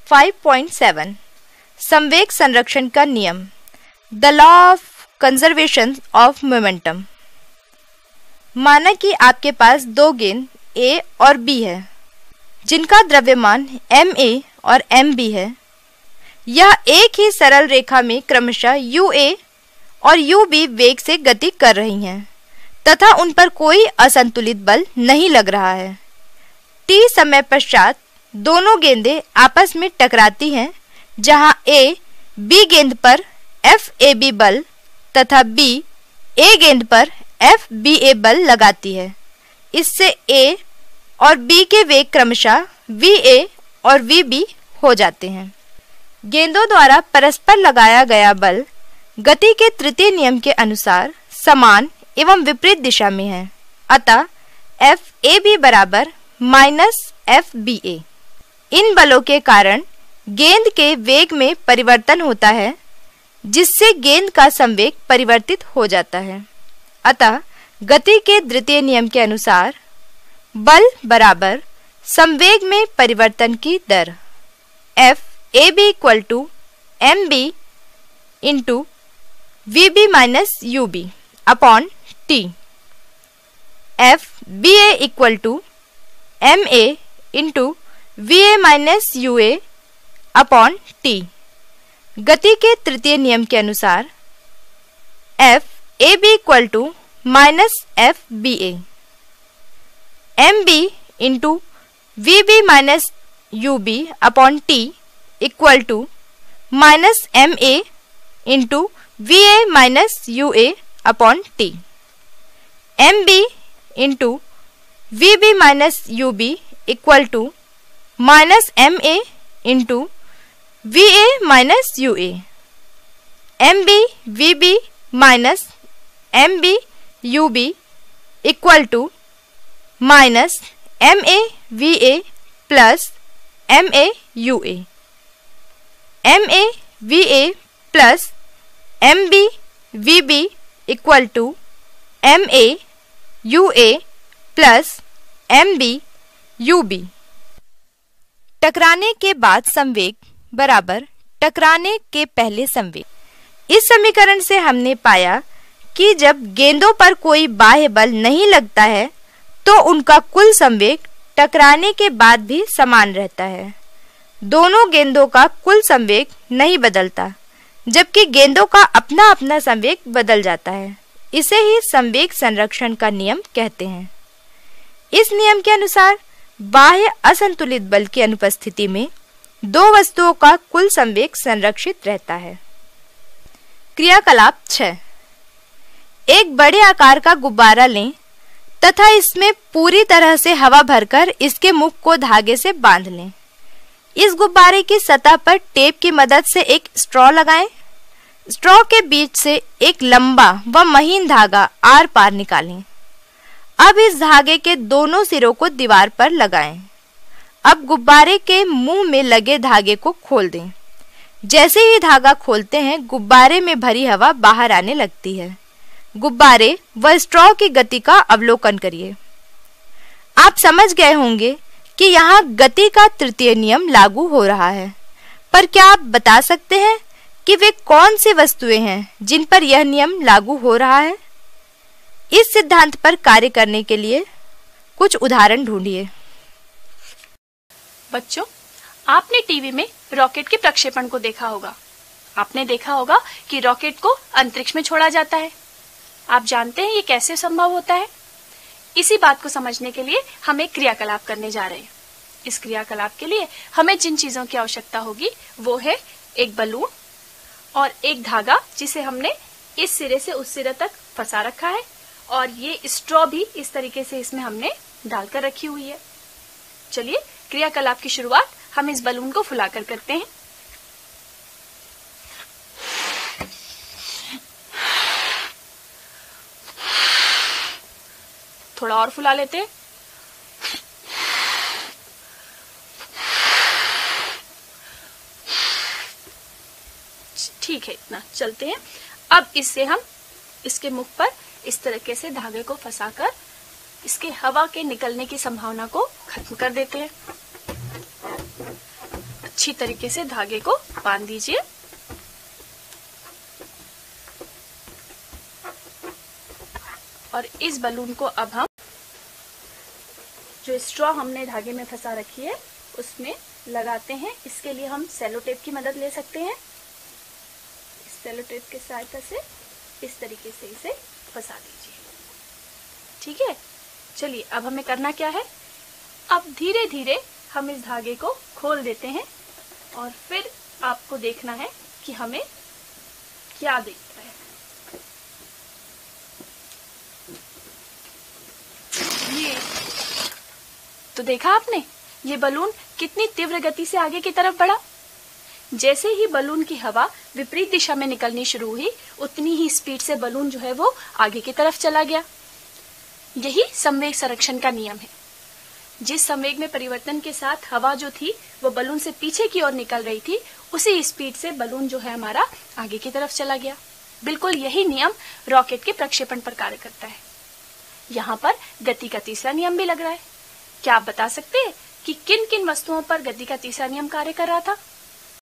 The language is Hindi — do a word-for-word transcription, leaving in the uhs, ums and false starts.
फाइव पॉइंट सेवन संवेग संरक्षण का नियम, the law of conservation of momentum. माना कि आपके पास दो गेंद A और B है जिनका द्रव्यमान एम ए और एम बी है। यह एक ही सरल रेखा में क्रमशः यू ए और यू बी वेग से गति कर रही हैं तथा उन पर कोई असंतुलित बल नहीं लग रहा है। टी समय पश्चात दोनों गेंदें आपस में टकराती हैं, जहां A B गेंद पर एफ ए बी बल तथा B A गेंद पर एफ बी ए बल लगाती है। इससे A और B के वेग क्रमशः वी ए और वी बी हो जाते हैं। गेंदों द्वारा परस्पर लगाया गया बल गति के तृतीय नियम के अनुसार समान एवं विपरीत दिशा में है। अतः एफ ए बी बराबर माइनस एफ बी ए। इन बलों के कारण गेंद के वेग में परिवर्तन होता है, जिससे गेंद का संवेग परिवर्तित हो जाता है। अतः गति के द्वितीय नियम के अनुसार बल बराबर संवेग में परिवर्तन की दर F A B equal to M B into V B minus U B upon T. F B A equal to M A into V A minus U A upon T. गति के तृतीय नियम के अनुसार F A B equal to minus F B A, M B into V B minus U B upon T equal to minus M A into V A minus U A upon T. M B into V B minus U B equal to minus M A into V A minus U A. M B V B minus M B U B equal to minus M A V A plus M A U A. M A V A plus M B V B equal to M A U A plus M B U B. टकराने के बाद संवेग बराबर टकराने के पहले संवेग। इस समीकरण से हमने पाया कि जब गेंदों पर कोई बाह्य बल नहीं लगता है तो उनका कुल संवेग टकराने के बाद भी समान रहता है। दोनों गेंदों का कुल संवेग नहीं बदलता, जबकि गेंदों का अपना अपना संवेग बदल जाता है। इसे ही संवेग संरक्षण का नियम कहते हैं। इस नियम के अनुसार बाह्य असंतुलित बल की अनुपस्थिति में दो वस्तुओं का कुल संवेग संरक्षित रहता है। क्रियाकलाप छह। एक बड़े आकार का गुब्बारा लें तथा इसमें पूरी तरह से हवा भरकर इसके मुख को धागे से बांध लें। इस गुब्बारे की सतह पर टेप की मदद से एक स्ट्रॉ लगाएं। स्ट्रॉ के बीच से एक लंबा व महीन धागा आर पार निकालें। अब इस धागे के दोनों सिरों को दीवार पर लगाएं। अब गुब्बारे के मुंह में लगे धागे को खोल दें। जैसे ही धागा खोलते हैं, गुब्बारे में भरी हवा बाहर आने लगती है। गुब्बारे व स्ट्रॉ की गति का अवलोकन करिए। आप समझ गए होंगे कि यहाँ गति का तृतीय नियम लागू हो रहा है, पर क्या आप बता सकते हैं कि वे कौन सी वस्तुएं हैं जिन पर यह नियम लागू हो रहा है? इस सिद्धांत पर कार्य करने के लिए कुछ उदाहरण ढूंढिए। बच्चों, आपने टीवी में रॉकेट के प्रक्षेपण को देखा होगा। आपने देखा होगा कि रॉकेट को अंतरिक्ष में छोड़ा जाता है। आप जानते हैं ये कैसे संभव होता है? इसी बात को समझने के लिए हम एक क्रियाकलाप करने जा रहे हैं। इस क्रियाकलाप के लिए हमें जिन चीजों की आवश्यकता होगी वो है एक बलून और एक धागा, जिसे हमने इस सिरे से उस सिरे तक फंसा रखा है, और ये स्ट्रॉ भी इस तरीके से इसमें हमने डालकर रखी हुई है। चलिए क्रियाकलाप की शुरुआत हम इस बलून को फुलाकर करते हैं। थोड़ा और फुला लेते हैं। ठीक है, इतना चलते हैं। अब इससे हम इसके मुख पर इस तरीके से धागे को फंसाकर इसके हवा के निकलने की संभावना को खत्म कर देते हैं। अच्छी तरीके से धागे को बांध दीजिए। और इस बलून को अब हम जो स्ट्रॉ हमने धागे में फंसा रखी है उसमें लगाते हैं। इसके लिए हम सेलो टेप की मदद ले सकते हैं। इस सेलो टेप के सहायता से इस तरीके से इसे फंसा दीजिए। ठीक है, चलिए अब हमें करना क्या है, अब धीरे धीरे हम इस धागे को खोल देते हैं और फिर आपको देखना है कि हमें क्या दिखता है। ये तो देखा आपने, ये बलून कितनी तीव्र गति से आगे की तरफ बढ़ा। जैसे ही बलून की हवा विपरीत दिशा में निकलनी शुरू हुई, उतनी ही स्पीड से बलून जो है वो आगे की तरफ चला गया। यही संवेग संरक्षण का नियम है। जिस संवेग में परिवर्तन के साथ हवा जो थी वो बलून से पीछे की ओर निकल रही थी, उसी स्पीड से बलून जो है हमारा आगे की तरफ चला गया। बिल्कुल यही नियम रॉकेट के प्रक्षेपण पर कार्य करता है। यहाँ पर गति का तीसरा नियम भी लग रहा है। क्या आप बता सकते हैं कि किन किन वस्तुओं पर गति का तीसरा नियम कार्य कर रहा था?